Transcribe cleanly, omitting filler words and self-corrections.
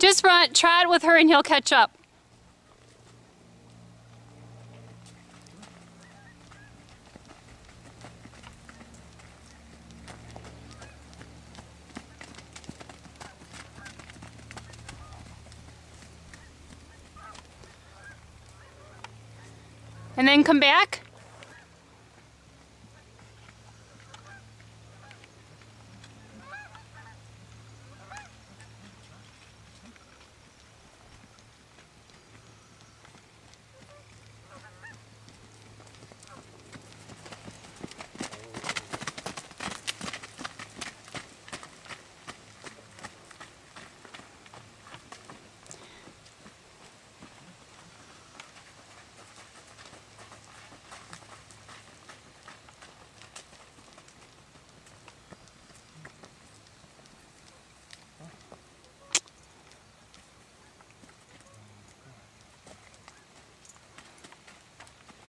Just run, try it with her and he'll catch up. And then come back.